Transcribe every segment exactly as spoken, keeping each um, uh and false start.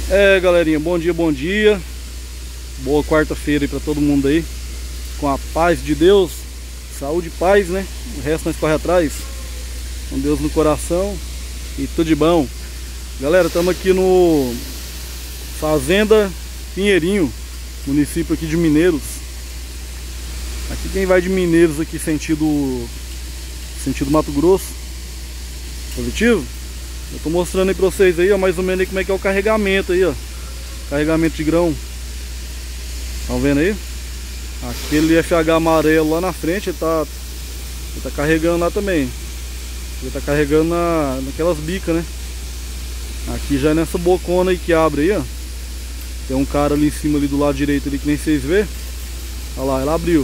É, galerinha, bom dia, bom dia. Boa quarta-feira aí pra todo mundo aí. Com a paz de Deus, saúde e paz, né? O resto nós corre atrás. Com Deus no coração e tudo de bom. Galera, estamos aqui no Fazenda Pinheirinho, município aqui de Mineiros. Aqui quem vai de Mineiros aqui sentido sentido Mato Grosso, positivo. Eu tô mostrando aí pra vocês aí, ó, mais ou menos aí como é que é o carregamento aí, ó. Carregamento de grão. Estão vendo aí? Aquele F H amarelo lá na frente, ele tá, ele tá carregando lá também. Ele tá carregando na, naquelas bicas, né? Aqui já é nessa bocona aí que abre aí, ó. Tem um cara ali em cima, ali do lado direito ali, que nem vocês vê. Olha lá, ela abriu.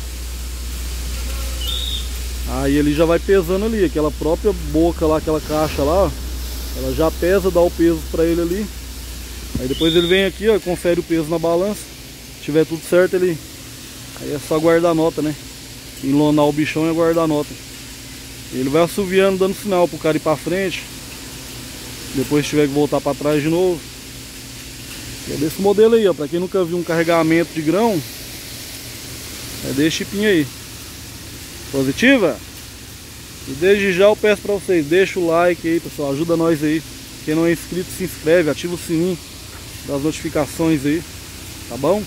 Aí ele já vai pesando ali, aquela própria boca lá, aquela caixa lá, ó. Ela já pesa, dá o peso pra ele ali. Aí depois ele vem aqui, ó, confere o peso na balança. Se tiver tudo certo, ele... aí é só guardar a nota, né? Enlonar o bichão e guardar a nota. Ele vai assoviando, dando sinal pro cara ir pra frente. Depois tiver que voltar pra trás de novo. É desse modelo aí, ó. Pra quem nunca viu um carregamento de grão, é desse chipinho aí. Positiva? E desde já eu peço pra vocês, deixa o like aí, pessoal, ajuda nós aí. Quem não é inscrito, se inscreve, ativa o sininho das notificações aí, tá bom?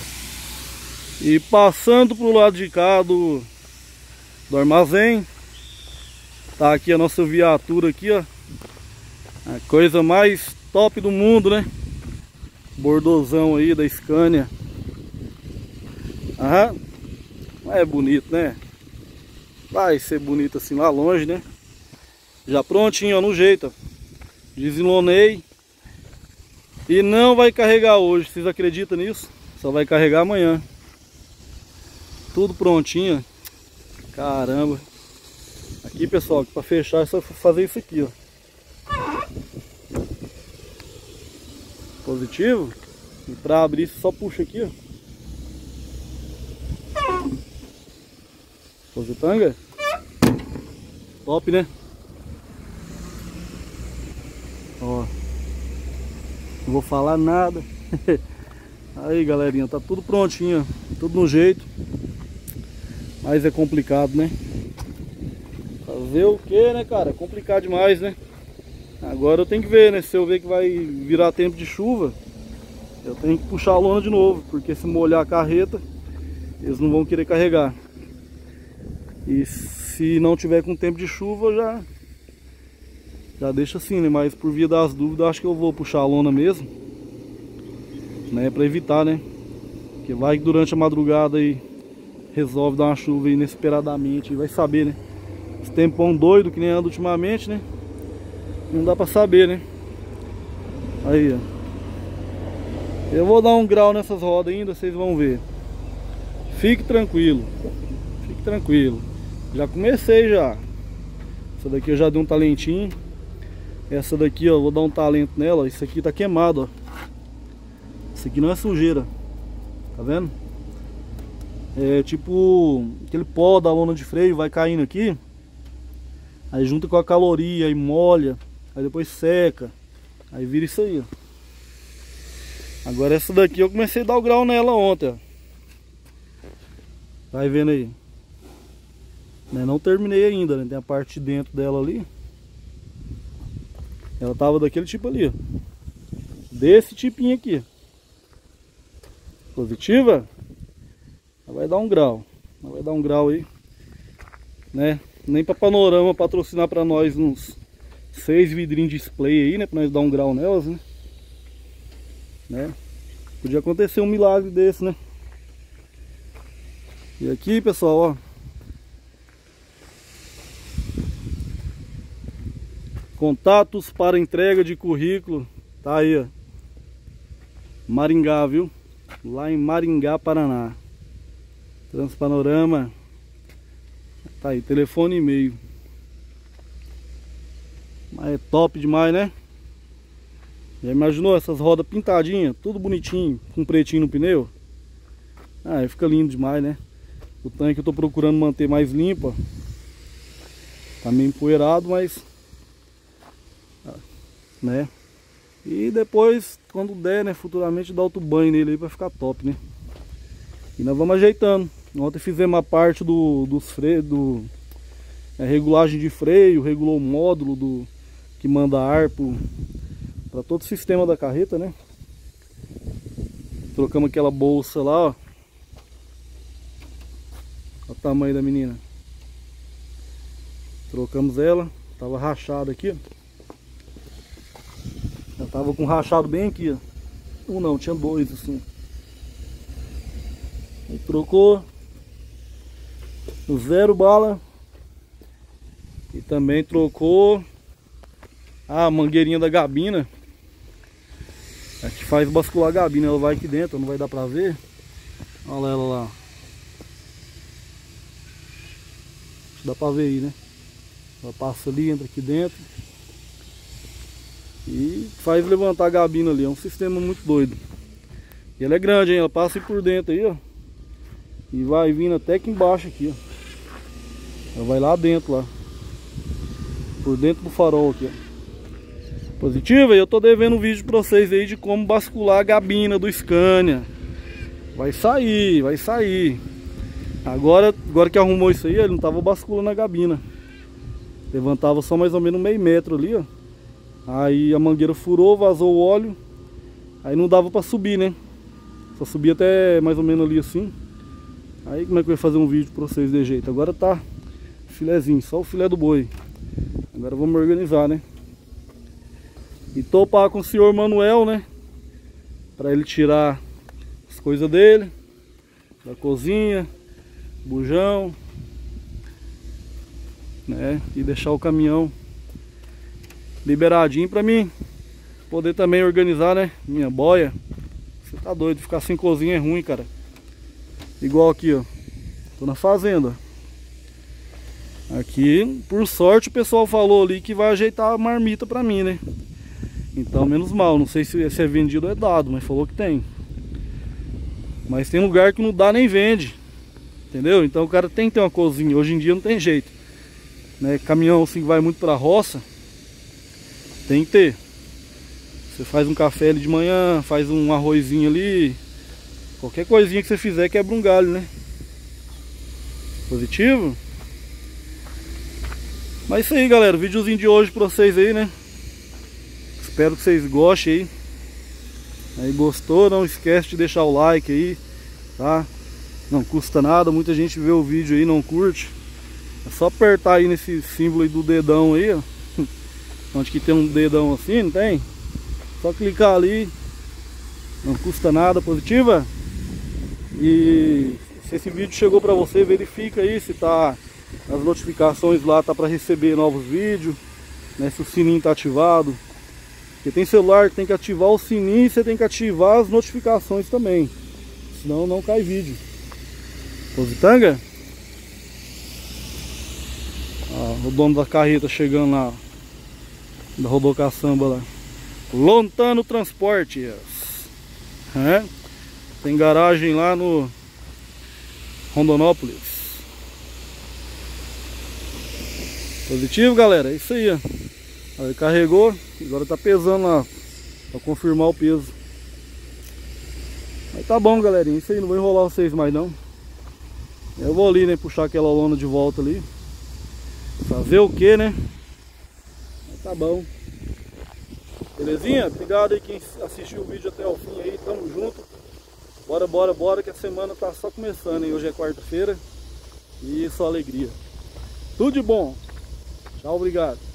E passando pro lado de cá do, do armazém, tá aqui a nossa viatura aqui, ó. A coisa mais top do mundo, né? Bordozão aí da Scania. Aham. É bonito, né? Vai ser bonito assim lá longe, né? Já prontinho, ó, no jeito, ó. Desenlonei. E não vai carregar hoje, vocês acreditam nisso? Só vai carregar amanhã. Tudo prontinho. Caramba. Aqui, pessoal, para fechar é só fazer isso aqui, ó. Positivo. E para abrir só puxa aqui, ó. Positanga. Top, né? Ó. Não vou falar nada. Aí, galerinha, tá tudo prontinho, tudo no jeito. Mas é complicado, né? Fazer o que, né, cara? É complicado demais, né? Agora eu tenho que ver, né? Se eu ver que vai virar tempo de chuva, eu tenho que puxar a lona de novo, porque se molhar a carreta, eles não vão querer carregar. E se não tiver com tempo de chuva, já já deixa assim, né? Mas por via das dúvidas, acho que eu vou puxar a lona mesmo, né? Pra evitar, né? Porque vai que durante a madrugada aí resolve dar uma chuva aí inesperadamente, vai saber, né? Esse tempão doido que nem anda ultimamente, né? Não dá pra saber, né? Aí, ó. Eu vou dar um grau nessas rodas ainda, vocês vão ver. Fique tranquilo. Fique tranquilo. Já comecei já. Essa daqui eu já dei um talentinho. Essa daqui, ó, vou dar um talento nela. Isso aqui tá queimado, ó. Isso aqui não é sujeira. Tá vendo? É tipo aquele pó da lona de freio, vai caindo aqui. Aí junta com a caloria, aí molha. Aí depois seca. Aí vira isso aí, ó. Agora essa daqui eu comecei a dar o grau nela ontem, ó. Tá vendo aí? Não terminei ainda, né? Tem a parte de dentro dela ali. Ela tava daquele tipo ali, ó. Desse tipinho aqui. Positiva? Ela vai dar um grau. Ela vai dar um grau aí, né? Nem pra Panorama patrocinar pra nós uns seis vidrinhos de display aí, né? Pra nós dar um grau nelas, né? né? Podia acontecer um milagre desse, né? E aqui, pessoal, ó. Contatos para entrega de currículo. Tá aí, ó. Maringá, viu? Lá em Maringá, Paraná. Transpanorama. Tá aí, telefone e e-mail. Mas é top demais, né? Já imaginou essas rodas pintadinhas? Tudo bonitinho, com pretinho no pneu. Ah, aí fica lindo demais, né? O tanque eu tô procurando manter mais limpo, ó. Tá meio empoeirado, mas... né? E depois, quando der, né, futuramente dá outro banho nele aí pra ficar top, né? E nós vamos ajeitando. Ontem fizemos a parte do, dos freios, do é, regulagem de freio, regulou o módulo do, que manda ar para todo o sistema da carreta, né? Trocamos aquela bolsa lá, ó. Olha o tamanho da menina. Trocamos ela, tava rachada aqui, ó. Já tava com rachado bem aqui, ó. Um não, tinha dois assim. Aí trocou. Zero bala. E também trocou a mangueirinha da gabina. É que faz bascular a gabina. Ela vai aqui dentro, não vai dar pra ver. Olha ela lá. Dá pra ver aí, né? Ela passa ali, entra aqui dentro. E faz levantar a gabina ali. É um sistema muito doido. E ela é grande, hein? Ela passa por dentro aí, ó. E vai vindo até aqui embaixo aqui, ó. Ela vai lá dentro, lá. Por dentro do farol aqui, ó. Positivo, e eu tô devendo um vídeo pra vocês aí de como bascular a gabina do Scania. Vai sair, vai sair. Agora, agora que arrumou isso aí, ele não tava basculando a gabina. Levantava só mais ou menos meio metro ali, ó. Aí a mangueira furou, vazou o óleo. Aí não dava pra subir, né? Só subia até mais ou menos ali assim. Aí como é que eu ia fazer um vídeo pra vocês de jeito? Agora tá filezinho, só o filé do boi. Agora vamos organizar, né? E topar com o senhor Manuel, né? Pra ele tirar as coisas dele, da cozinha, bujão, né? E deixar o caminhão liberadinho pra mim poder também organizar, né? Minha boia. Você tá doido, ficar sem cozinha é ruim, cara. Igual aqui, ó. Tô na fazenda. Aqui, por sorte, o pessoal falou ali que vai ajeitar a marmita pra mim, né? Então, menos mal. Não sei se é vendido ou é dado, mas falou que tem. Mas tem lugar que não dá nem vende. Entendeu? Então o cara tem que ter uma cozinha. Hoje em dia não tem jeito, né? Caminhão assim que vai muito pra roça, tem que ter. Você faz um café ali de manhã, faz um arrozinho ali. Qualquer coisinha que você fizer quebra um galho, né? Positivo? Mas isso aí, galera. O videozinho de hoje pra vocês aí, né? Espero que vocês gostem aí. Aí gostou, não esquece de deixar o like aí, tá? Não custa nada, muita gente vê o vídeo aí e não curte. É só apertar aí nesse símbolo aí do dedão aí, ó. Onde que tem um dedão assim, não tem? Só clicar ali. Não custa nada, positiva? E se esse vídeo chegou pra você, verifica aí se tá as notificações lá, tá pra receber novos vídeos, né? Se o sininho tá ativado. Porque tem celular que tem que ativar o sininho e você tem que ativar as notificações também. Senão não cai vídeo. Positanga? Ah, o dono da carreta chegando lá. Da Rodocaçamba lá. Lontano Transportes. É? Tem garagem lá no Rondonópolis. Positivo, galera? É isso aí, ó. Aí carregou, agora tá pesando lá pra confirmar o peso. Aí tá bom, galerinha. Isso aí, não vou enrolar vocês mais não. Eu vou ali, né, puxar aquela lona de volta ali. Fazer o que, né? Aí tá bom. Belezinha? Obrigado aí quem assistiu o vídeo até o fim aí. Tamo junto. Bora, bora, bora, que a semana tá só começando, hein? Hoje é quarta-feira. E só alegria. Tudo de bom. Tchau, obrigado.